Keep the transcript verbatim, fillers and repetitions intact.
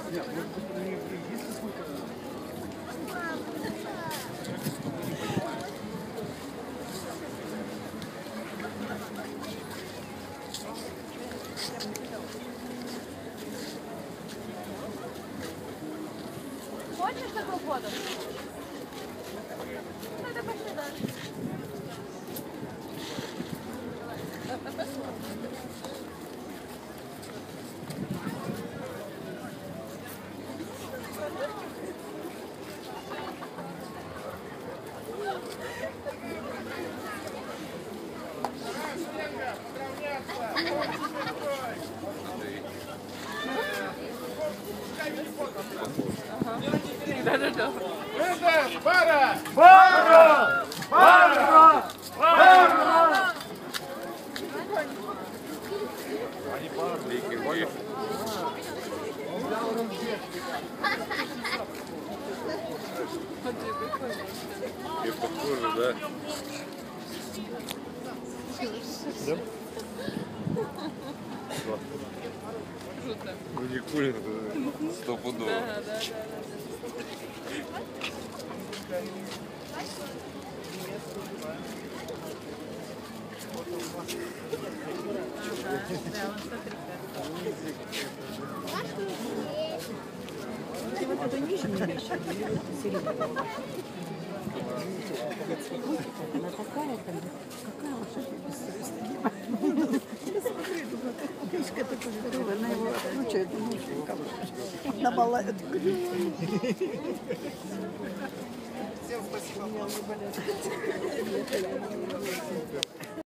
Хочешь такую воду? Ну, это пошли дальше. Да-да-да. Это пара! Пара! Пара! Пара! Они парные, и похоже, да? Да? Круто. Ну не курица, стопудово. Да, да, да. Ты вот эту нижнюю вещь, середину. Она такая, как бы, какая лошадь? Смотри, книжка такая здоровая, она его откручивает, на малая. Всем спасибо.